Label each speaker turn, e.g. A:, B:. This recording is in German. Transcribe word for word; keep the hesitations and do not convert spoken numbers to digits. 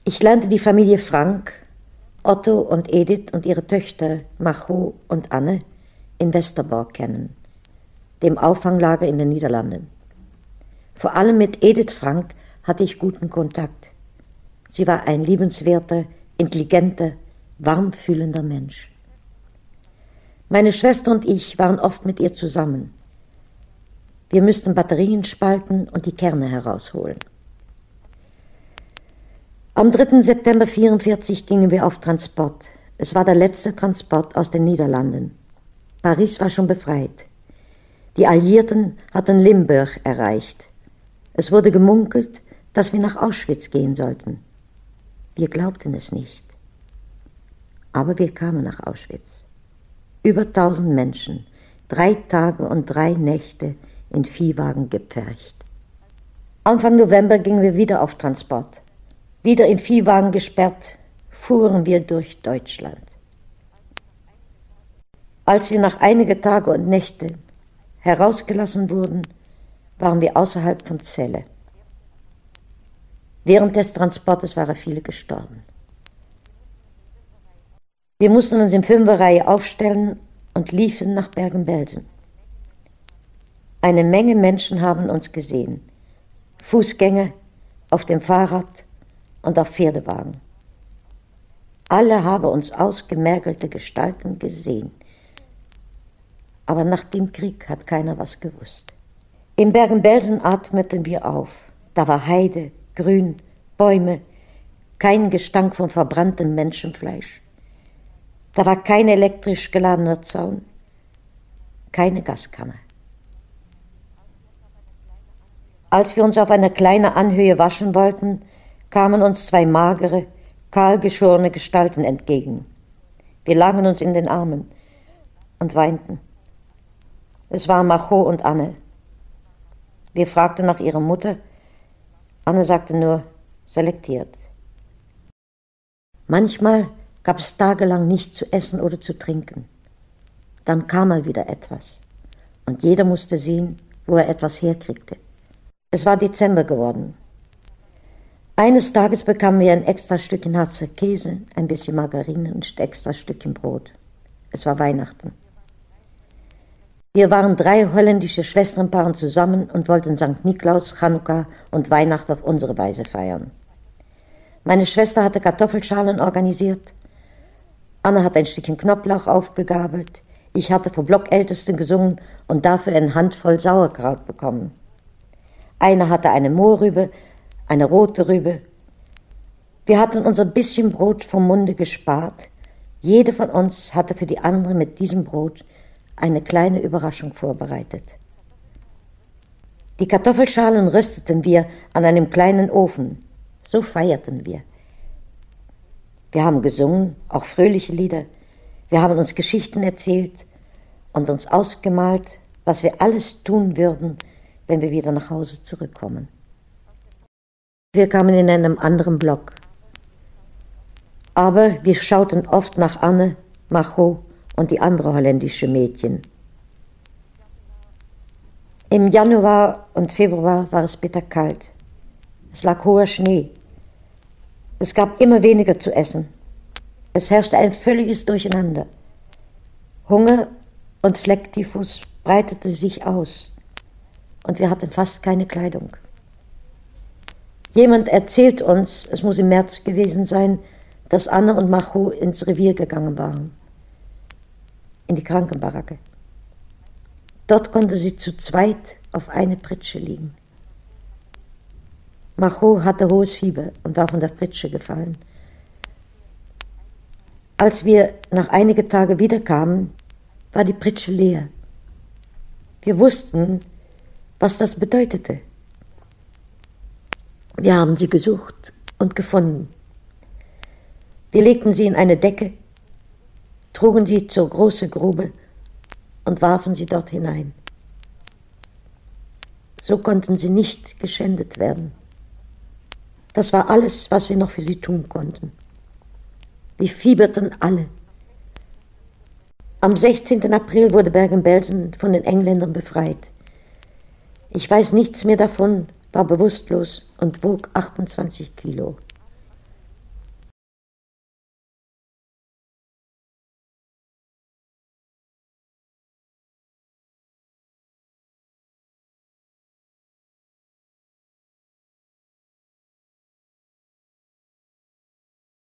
A: Ich lernte die Familie Frank, Otto und Edith und ihre Töchter Macho und Anne in Westerbork kennen, dem Auffanglager in den Niederlanden. Vor allem mit Edith Frank hatte ich guten Kontakt. Sie war ein liebenswerter, intelligenter, warm fühlender Mensch. Meine Schwester und ich waren oft mit ihr zusammen. Wir müssten Batterien spalten und die Kerne herausholen. Am dritten September neunzehnhundertvierundvierzig gingen wir auf Transport. Es war der letzte Transport aus den Niederlanden. Paris war schon befreit. Die Alliierten hatten Limburg erreicht. Es wurde gemunkelt, dass wir nach Auschwitz gehen sollten. Wir glaubten es nicht. Aber wir kamen nach Auschwitz. Über tausend Menschen, drei Tage und drei Nächte in Viehwagen gepfercht. Anfang November gingen wir wieder auf Transport. Wieder in Viehwagen gesperrt, fuhren wir durch Deutschland. Als wir nach einigen Tagen und Nächten herausgelassen wurden, waren wir außerhalb von Celle. Während des Transportes waren viele gestorben. Wir mussten uns in Fünferreihe aufstellen und liefen nach Bergen-Belsen. Eine Menge Menschen haben uns gesehen. Fußgänger, auf dem Fahrrad und auf Pferdewagen. Alle haben uns ausgemergelte Gestalten gesehen. Aber nach dem Krieg hat keiner was gewusst. In Bergen-Belsen atmeten wir auf. Da war Heide, Grün, Bäume, kein Gestank von verbranntem Menschenfleisch. Da war kein elektrisch geladener Zaun, keine Gaskammer. Als wir uns auf einer kleinen Anhöhe waschen wollten, kamen uns zwei magere, kahlgeschorene Gestalten entgegen. Wir lagen uns in den Armen und weinten. Es waren Macho und Anne. Wir fragten nach ihrer Mutter. Anne sagte nur, selektiert. Manchmal gab es tagelang nichts zu essen oder zu trinken. Dann kam mal wieder etwas. Und jeder musste sehen, wo er etwas herkriegte. Es war Dezember geworden. Eines Tages bekamen wir ein extra Stückchen Harzer Käse, ein bisschen Margarine und ein extra Stückchen Brot. Es war Weihnachten. Wir waren drei holländische Schwesternpaaren zusammen und wollten Sankt Nikolaus, Chanukka und Weihnachten auf unsere Weise feiern. Meine Schwester hatte Kartoffelschalen organisiert, Anne hat ein Stückchen Knoblauch aufgegabelt, ich hatte vor Blockältesten gesungen und dafür eine Handvoll Sauerkraut bekommen. Einer hatte eine Mohrrübe, eine rote Rübe. Wir hatten unser bisschen Brot vom Munde gespart. Jede von uns hatte für die andere mit diesem Brot eine kleine Überraschung vorbereitet. Die Kartoffelschalen rösteten wir an einem kleinen Ofen. So feierten wir. Wir haben gesungen, auch fröhliche Lieder. Wir haben uns Geschichten erzählt und uns ausgemalt, was wir alles tun würden, wenn wir wieder nach Hause zurückkommen. Wir kamen in einem anderen Block. Aber wir schauten oft nach Anne, Macho und die andere holländische Mädchen. Im Januar und Februar war es bitterkalt. Es lag hoher Schnee. Es gab immer weniger zu essen. Es herrschte ein völliges Durcheinander. Hunger und Flecktyphus breitete sich aus und wir hatten fast keine Kleidung. Jemand erzählt uns, es muss im März gewesen sein, dass Anne und Macho ins Revier gegangen waren, in die Krankenbaracke. Dort konnte sie zu zweit auf eine Pritsche liegen. Macho hatte hohes Fieber und war von der Pritsche gefallen. Als wir nach einigen Tagen wiederkamen, war die Pritsche leer. Wir wussten, was das bedeutete. Wir haben sie gesucht und gefunden. Wir legten sie in eine Decke, trugen sie zur großen Grube und warfen sie dort hinein. So konnten sie nicht geschändet werden. Das war alles, was wir noch für sie tun konnten. Wir fieberten alle. Am sechzehnten April wurde Bergen-Belsen von den Engländern befreit. Ich weiß nichts mehr davon, war bewusstlos und wog achtundzwanzig Kilo.